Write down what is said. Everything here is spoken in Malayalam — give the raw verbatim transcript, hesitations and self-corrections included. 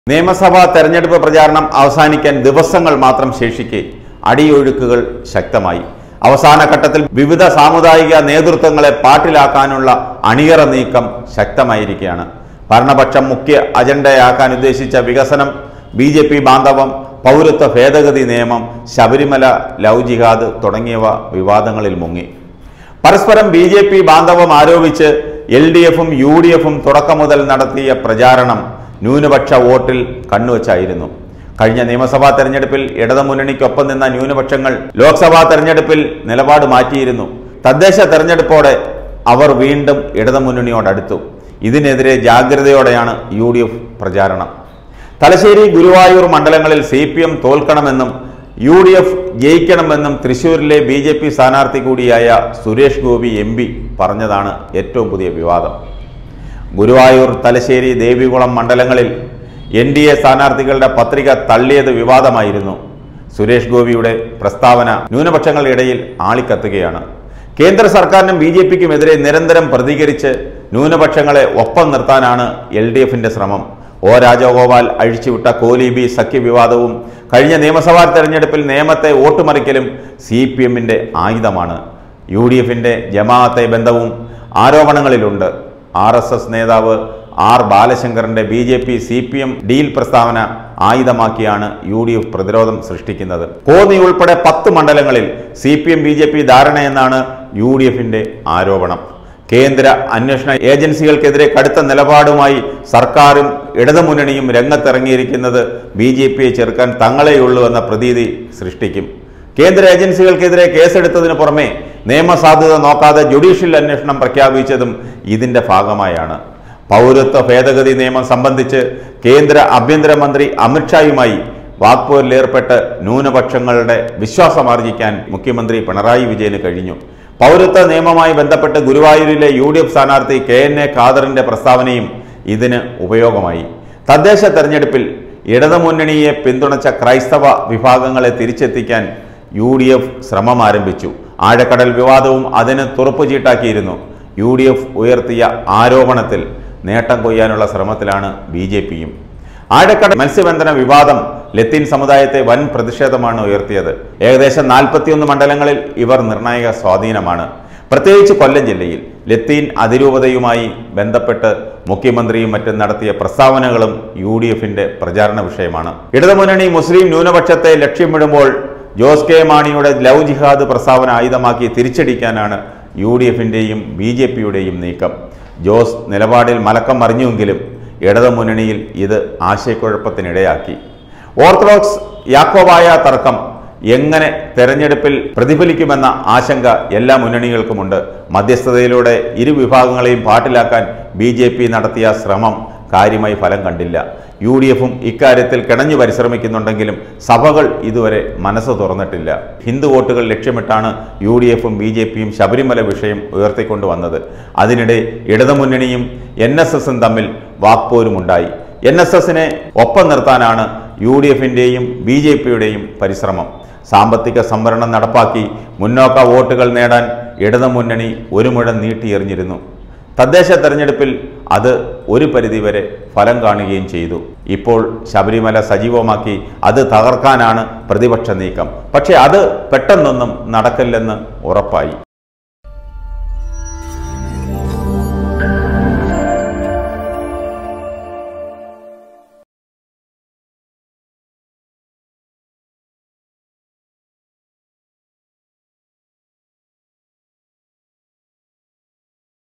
നിയമസഭാ തെരഞ്ഞെടുപ്പ് പ്രചാരണം അവസാനിക്കാൻ ദിവസങ്ങൾ മാത്രം ശേഷിക്കെ അടിയൊഴുക്കുകൾ ശക്തമായി. അവസാന ഘട്ടത്തിൽ വിവിധ സാമുദായിക നേതൃത്വങ്ങളെ പാട്ടിലാക്കാനുള്ള അണിയറ നീക്കം ശക്തമായിരിക്കുകയാണ്. ഭരണപക്ഷം മുഖ്യ അജണ്ടയാക്കാൻ ഉദ്ദേശിച്ച വികസനം, ബി ജെ പി ബാന്ധവം, പൗരത്വ ഭേദഗതി നിയമം, ശബരിമല, ലവ് ജിഹാദ് തുടങ്ങിയവ വിവാദങ്ങളിൽ മുങ്ങി. പരസ്പരം ബി ജെ പി ബാന്ധവം ആരോപിച്ച് എൽ ഡി എഫും യു ഡി എഫും തുടക്കം മുതൽ നടത്തിയ പ്രചാരണം ന്യൂനപക്ഷ വോട്ടിൽ കണ്ണുവച്ചായിരുന്നു. കഴിഞ്ഞ നിയമസഭാ തെരഞ്ഞെടുപ്പിൽ ഇടതുമുന്നണിക്കൊപ്പം നിന്ന ന്യൂനപക്ഷങ്ങൾ ലോക്സഭാ തെരഞ്ഞെടുപ്പിൽ നിലപാട് മാറ്റിയിരുന്നു. തദ്ദേശ തെരഞ്ഞെടുപ്പോടെ അവർ വീണ്ടും ഇടതുമുന്നണിയോടടുത്തു. ഇതിനെതിരെ ജാഗ്രതയോടെയാണ് യു ഡി എഫ് പ്രചാരണം. തലശ്ശേരി, ഗുരുവായൂർ മണ്ഡലങ്ങളിൽ സി പി എം തോൽക്കണമെന്നും യു ഡി എഫ് ജയിക്കണമെന്നും തൃശൂരിലെ ബി ജെ പി സ്ഥാനാർത്ഥി കൂടിയായ സുരേഷ് ഗോപി എം പി പറഞ്ഞതാണ് ഏറ്റവും പുതിയ വിവാദം. ഗുരുവായൂർ, തലശ്ശേരി, ദേവികുളം മണ്ഡലങ്ങളിൽ എൻ ഡി എ സ്ഥാനാർത്ഥികളുടെ പത്രിക തള്ളിയത് വിവാദമായിരുന്നു. സുരേഷ് ഗോപിയുടെ പ്രസ്താവന ന്യൂനപക്ഷങ്ങളുടെ ഇടയിൽ ആളിക്കത്തുകയാണ്. കേന്ദ്ര സർക്കാരിനും ബി ജെ പിക്കുമെതിരെ നിരന്തരം പ്രതികരിച്ച് ന്യൂനപക്ഷങ്ങളെ ഒപ്പം നിർത്താനാണ് എൽ ഡി എഫിന്റെ ശ്രമം. ഒ രാജഗോപാൽ അഴിച്ചുവിട്ട കോലീബി സഖ്യവിവാദവും കഴിഞ്ഞ നിയമസഭാ തെരഞ്ഞെടുപ്പിൽ നിയമത്തെ വോട്ടുമറിക്കലും സി പി എമ്മിന്റെ ആയുധമാണ്. യു ഡി എഫിന്റെ ജമാഅത്തെ ബന്ധവും ആരോപണങ്ങളിലുണ്ട്. ആർ എസ് എസ് നേതാവ് ആർ ബാലശങ്കറിന്റെ B J P C P M deal പ്രസ്താവന ആയുധമാക്കിയാണ് യു ഡി എഫ് പ്രതിരോധം സൃഷ്ടിക്കുന്നത്. കോന്നി ഉൾപ്പെടെ പത്ത് മണ്ഡലങ്ങളിൽ C P M B J P ധാരണയെന്നാണ് യു ഡി എഫിന്റെ ആരോപണം. കേന്ദ്ര അന്വേഷണ ഏജൻസികൾക്കെതിരെ കടുത്ത നിലപാടുമായി സർക്കാരും ഇടതുമുന്നണിയും രംഗത്തിറങ്ങിയിരിക്കുന്നത് ബി ജെ പിയെ ചെറുക്കാൻ തങ്ങളെയുള്ളൂ എന്ന പ്രതീതി സൃഷ്ടിക്കും. കേന്ദ്ര ഏജൻസികൾക്കെതിരെ കേസെടുത്തതിനു പുറമെ നിയമസാധുത നോക്കാതെ ജുഡീഷ്യൽ അന്വേഷണം പ്രഖ്യാപിച്ചതും ഇതിന്റെ ഭാഗമായാണ്. പൗരത്വ ഭേദഗതി നിയമം സംബന്ധിച്ച് കേന്ദ്ര ആഭ്യന്തരമന്ത്രി അമിത്ഷായുമായി വാക്പോരിലേർപ്പെട്ട് ന്യൂനപക്ഷങ്ങളുടെ വിശ്വാസമാർജിക്കാൻ മുഖ്യമന്ത്രി പിണറായി വിജയന് കഴിഞ്ഞു. പൗരത്വ നിയമവുമായി ബന്ധപ്പെട്ട് ഗുരുവായൂരിലെ യു ഡി എഫ് സ്ഥാനാർത്ഥി കെ എൻ എ ഖാദറിന്റെ പ്രസ്താവനയും ഇതിന് ഉപയോഗമായി. തദ്ദേശ തെരഞ്ഞെടുപ്പിൽ ഇടതുമുന്നണിയെ പിന്തുണച്ച ക്രൈസ്തവ വിഭാഗങ്ങളെ തിരിച്ചെത്തിക്കാൻ യു ഡി എഫ് ശ്രമം ആരംഭിച്ചു. ആഴക്കടൽ വിവാദവും അതിന് തുറപ്പുചീട്ടാക്കിയിരുന്നു. യു ഡി എഫ് ഉയർത്തിയ ആരോപണത്തിൽ നേട്ടം കൊയ്യാനുള്ള ശ്രമത്തിലാണ് ബി ജെ പിയും. ആഴക്കടൽ മത്സ്യബന്ധന വിവാദം ലത്തീൻ സമുദായത്തെ വൻ പ്രതിഷേധമാണ് ഉയർത്തിയത്. ഏകദേശം നാൽപ്പത്തിയൊന്ന് മണ്ഡലങ്ങളിൽ ഇവർ നിർണായക സ്വാധീനമാണ്. പ്രത്യേകിച്ച് കൊല്ലം ജില്ലയിൽ ലത്തീൻ അതിരൂപതയുമായി ബന്ധപ്പെട്ട് മുഖ്യമന്ത്രിയും മറ്റും നടത്തിയ പ്രസ്താവനകളും യു ഡി എഫിന്റെ പ്രചാരണ വിഷയമാണ്. ഇടതുമുന്നണി മുസ്ലിം ന്യൂനപക്ഷത്തെ ലക്ഷ്യമിടുമ്പോൾ ജോസ് കെ മാണിയുടെ ലവ് ജിഹാദ് പ്രസ്താവന ആയുധമാക്കി തിരിച്ചടിക്കാനാണ് യു ഡി എഫിന്റെയും ബി ജെ പിയുടെയും നീക്കം. ജോസ് നിലപാടിൽ മലക്കം മറിഞ്ഞുവെങ്കിലും ഇടതുമുന്നണിയിൽ ഇത് ആശയക്കുഴപ്പത്തിനിടയാക്കി. ഓർത്തഡോക്സ് യാക്കോബായ തർക്കം എങ്ങനെ തെരഞ്ഞെടുപ്പിൽ പ്രതിഫലിക്കുമെന്ന ആശങ്ക എല്ലാ മുന്നണികൾക്കുമുണ്ട്. മധ്യസ്ഥതയിലൂടെ ഇരു വിഭാഗങ്ങളെയും പാട്ടിലാക്കാൻ ബി ജെ പി നടത്തിയ ശ്രമം കാര്യമായി ഫലം കണ്ടില്ല. യു ഡി എഫും ഇക്കാര്യത്തിൽ കിണഞ്ഞു പരിശ്രമിക്കുന്നുണ്ടെങ്കിലും സഭകൾ ഇതുവരെ മനസ്സ് തുറന്നിട്ടില്ല. ഹിന്ദു വോട്ടുകൾ ലക്ഷ്യമിട്ടാണ് യു ഡി എഫും ബി ജെ പിയും ശബരിമല വിഷയം ഉയർത്തിക്കൊണ്ടുവന്നത്. അതിനിടെ ഇടതുമുന്നണിയും എൻ എസ് എസും തമ്മിൽ വാക്പോരുമുണ്ടായി. എൻ എസ് എസിനെ ഒപ്പം നിർത്താനാണ് യു ഡി എഫിൻ്റെയും ബി ജെ പിയുടെയും പരിശ്രമം. സാമ്പത്തിക സംവരണം നടപ്പാക്കി മുന്നോക്ക വോട്ടുകൾ നേടാൻ ഇടതുമുന്നണി ഒരു മുഴം നീട്ടിയെറിഞ്ഞിരുന്നു. തദ്ദേശ തെരഞ്ഞെടുപ്പിൽ അത് ഒരു പരിധിവരെ ഫലം കാണുകയും ചെയ്തു. ഇപ്പോൾ ശബരിമല സജീവമാക്കി അത് തകർക്കാനാണ് പ്രതിപക്ഷ നീക്കം. പക്ഷേ അത് പെട്ടെന്നൊന്നും നടക്കില്ലെന്ന് ഉറപ്പായി.